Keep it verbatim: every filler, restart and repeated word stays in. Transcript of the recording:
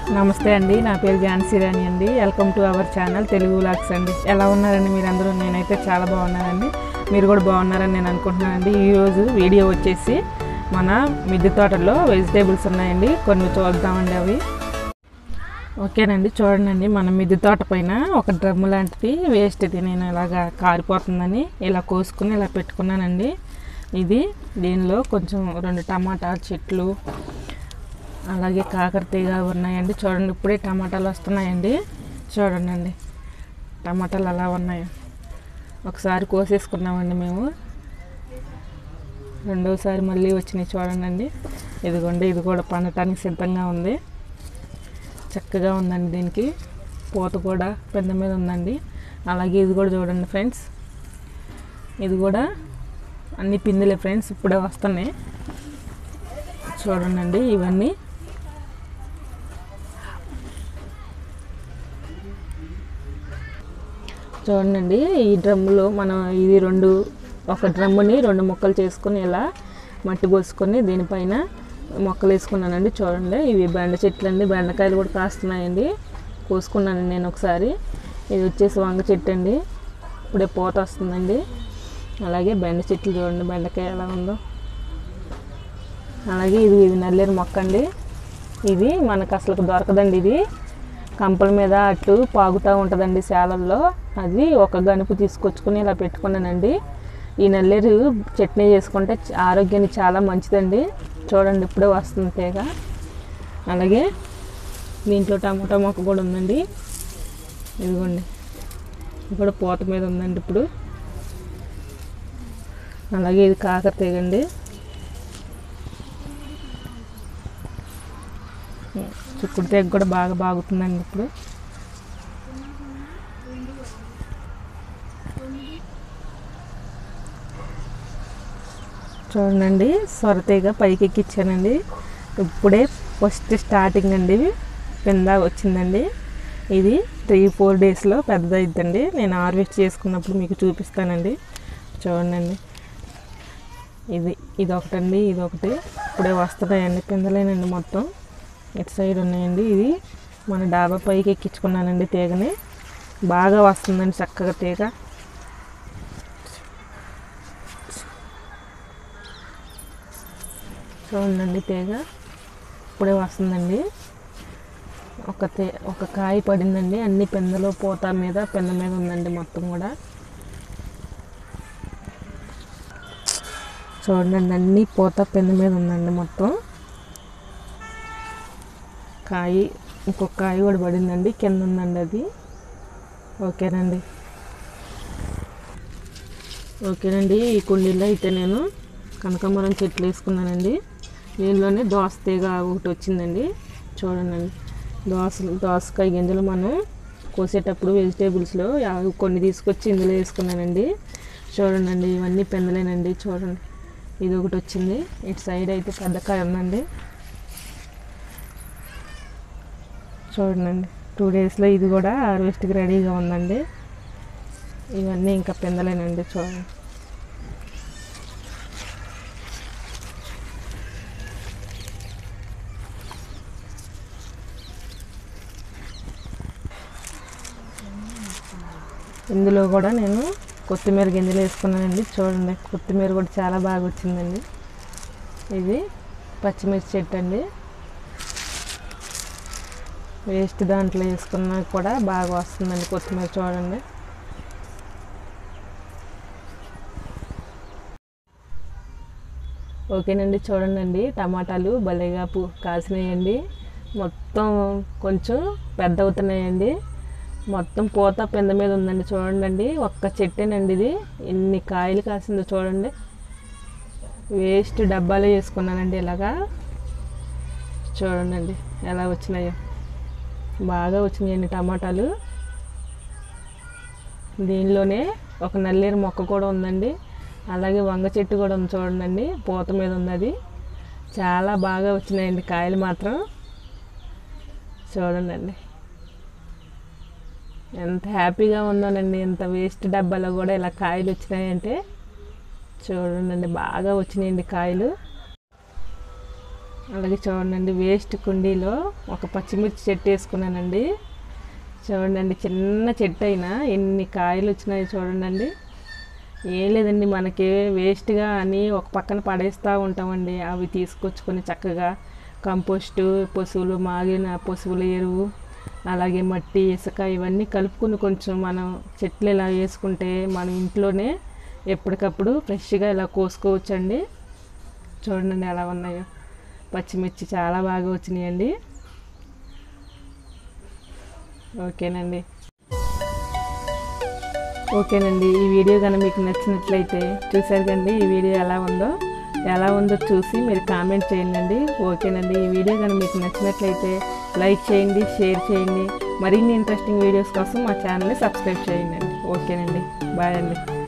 నమస్తే అండి, నా పేరు ఝాన్సీ రాణి అండి. Welcome to our channel Telugu vlogs అండి. ఎలా ఉన్నారండి మీరందరూ? నేనైతే చాలా బాగున్నానండి. మీరు కూడా బాగున్నారని నేను అనుకుంటున్నానండి. ఈరోజు వీడియో వచ్చేసి మన మిద్దె తోటలో వెజిటేబుల్స్ ఉన్నాయండి, కొన్ని చూద్దామండి అవి. ఓకేనండి, చూడండి. మన మిద్దె తోట పైన ఒక డ్రమ్ము లాంటిది వేస్ట్ ఇది నేను ఇలాగా కారిపోతుందని ఇలా కోసుకుని ఇలా పెట్టుకున్నానండి. ఇది దీనిలో కొంచెం రెండు టమాటా చెట్లు అలాగే కాకరతీగ ఉన్నాయండి. చూడండి, ఇప్పుడే టమాటాలు వస్తున్నాయండి. చూడండి టమాటాలు అలా ఉన్నాయి. ఒకసారి కోసేసుకున్నామండి మేము, రెండోసారి మళ్ళీ వచ్చినాయి. చూడండి, ఇదిగోండి, ఇది కూడా పండటానికి సిద్ధంగా ఉంది. చక్కగా ఉందండి, దీనికి పూత కూడా పెద్ద మీద ఉందండి. అలాగే ఇది కూడా చూడండి ఫ్రెండ్స్, ఇది కూడా అన్ని పిందులే ఫ్రెండ్స్, ఇప్పుడే వస్తున్నాయి. చూడండి ఇవన్నీ. చూడండి, ఈ డ్రమ్ములో మనం ఇది రెండు ఒక డ్రమ్ముని రెండు మొక్కలు చేసుకొని ఇలా మట్టి పోసుకొని దీనిపైన మొక్కలు వేసుకున్నానండి. చూడండి, ఇవి బెండ చెట్లు అండి. బెండకాయలు కూడా కాస్తున్నాయండి, కోసుకున్నాను నేను ఒకసారి. ఇది వచ్చేసి వంగ చెట్టు అండి, ఇప్పుడే పూత వస్తుందండి. అలాగే బెండ చెట్లు చూడండి, బెండకాయ ఎలా ఉందో. అలాగే ఇది ఇది నల్లేరు మొక్క అండి. ఇది మనకు అసలు దొరకదండి, ఇది కంపల మీద అట్లు పాగుతూ ఉంటుందండి శాలల్లో. అది ఒక గనుపు తీసుకొచ్చుకొని ఇలా పెట్టుకున్నానండి. ఈ నల్లేరు చట్నీ చేసుకుంటే ఆరోగ్యానికి చాలా మంచిదండి. చూడండి, ఇప్పుడే వస్తుంది తీగ. అలాగే దీంట్లో టమాటా మొక్క కూడా ఉందండి, ఇదిగోండి, ఇది కూడా పూత మీద ఉందండి ఇప్పుడు. అలాగే ఇది కాకర తీగండి. చిక్కుడు తీగ కూడా బాగా బాగుతుందండి ఇప్పుడు. చూడండి, సొరతీగ పైకి ఎక్కించానండి. ఇప్పుడే ఫస్ట్ స్టార్టింగ్ అండి, కింద వచ్చిందండి. ఇది త్రీ ఫోర్ డేస్లో పెద్దదైద్దండి. నేను హార్వెస్ట్ చేసుకున్నప్పుడు మీకు చూపిస్తానండి. చూడండి, ఇది ఇది ఒకటండి, ఇది ఒకటి ఇప్పుడే వస్తున్నాయండి, పిందలేనండి మొత్తం. ఇటు సైడ్ ఉన్నాయండి. ఇది మన డాబా పైకి ఎక్కించుకున్నానండి తీగని. బాగా వస్తుందండి చక్కగా తీగ. చూడండి, తీగ ఇప్పుడే వస్తుందండి. ఒక తే ఒక కాయ పడిందండి. అన్ని పిందెలు పూత మీద పింద మీద ఉందండి మొత్తం కూడా. చూడండి, అన్ని పూత పింద మీద ఉందండి మొత్తం. కాయ ఇంకొక కాయ కూడా పడిందండి, కింద ఉందండి అది. ఓకేనండి ఓకేనండి ఈ కుండీలో అయితే నేను కనకాంబరం చెట్లు వేసుకున్నానండి. దీనిలోనే దోస తీగ ఒకటి వచ్చిందండి. చూడండి, దోస దోసకాయ గింజలు మనం కోసేటప్పుడు వెజిటేబుల్స్లో కొన్ని తీసుకొచ్చి ఇందులో వేసుకున్నానండి. చూడండి, ఇవన్నీ పెందలేనండి. చూడండి, ఇది ఒకటి వచ్చింది. ఇటు సైడ్ అయితే పెద్ద కాయ ఉందండి. చూడండి, టూ డేస్లో ఇది కూడా హార్వెస్ట్కి రెడీగా ఉందండి. ఇవన్నీ ఇంకా పిందలేనండి. చూడండి, ఇందులో కూడా నేను కొత్తిమీర గింజలు వేసుకున్నానండి. చూడండి, కొత్తిమీర కూడా చాలా బాగా వచ్చిందండి. ఇది పచ్చిమిర్చి చెట్టు అండి, వేస్ట్ దాంట్లో వేసుకున్నా కూడా బాగా వస్తుందండి కొత్తిమీర. చూడండి, ఓకేనండి. చూడండి, టమాటాలు భలేగా పూ కాసినాయండి. మొత్తం కొంచెం పెద్ద అవుతున్నాయండి. మొత్తం పూత పింద మీద ఉందండి. చూడండి, ఒక్క చెట్టేనండి ఇది, ఎన్ని కాయలు కాసిందో చూడండి. వేస్ట్ డబ్బాలో వేసుకున్నానండి ఇలాగా. చూడండి ఎలా వచ్చినాయో, బాగా వచ్చినాయండి టమాటాలు. దీనిలోనే ఒక నల్లేరు మొక్క కూడా ఉందండి. అలాగే వంగ చెట్టు కూడా ఉంది. చూడండి, పూత మీద ఉంది అది. చాలా బాగా వచ్చినాయండి కాయలు మాత్రం. చూడండి ఎంత హ్యాపీగా ఉందోనండి. ఎంత వేస్ట్ డబ్బాలో కూడా ఇలా కాయలు వచ్చినాయంటే చూడండి, బాగా వచ్చినాయండి కాయలు. అలాగే చూడండి వేస్ట్ కుండీలో ఒక పచ్చిమిర్చి చెట్టు వేసుకున్నానండి. చూడండి చిన్న చెట్టు అయినా ఎన్ని కాయలు వచ్చినాయి చూడండి. ఏం లేదండి, మనకి వేస్ట్గా అని ఒక పక్కన పడేస్తూ ఉంటామండి. అవి తీసుకొచ్చుకొని చక్కగా కంపోస్టు, పశువులు మాగిన పశువుల ఎరువు, అలాగే మట్టి, ఇసుక ఇవన్నీ కలుపుకొని కొంచెం మనం చెట్లు ఇలా వేసుకుంటే మన ఇంట్లోనే ఎప్పటికప్పుడు ఫ్రెష్గా ఇలా కోసుకోవచ్చండి. చూడండి ఎలా ఉన్నాయో. పచ్చిమిర్చి చాలా బాగా వచ్చినాయండి. ఓకేనండి ఓకేనండి ఈ వీడియో కనుక మీకు నచ్చినట్లయితే చూసారు కండి ఈ వీడియో ఎలా ఉందో ఎలా ఉందో చూసి మీరు కామెంట్ చేయండి. ఓకేనండి ఈ వీడియో కనుక మీకు నచ్చినట్లయితే లైక్ చేయండి, షేర్ చేయండి. మరిన్ని ఇంట్రెస్టింగ్ వీడియోస్ కోసం మా ఛానల్ని సబ్స్క్రైబ్ చేయండి. ఓకేనండి, బాయ్ అండి.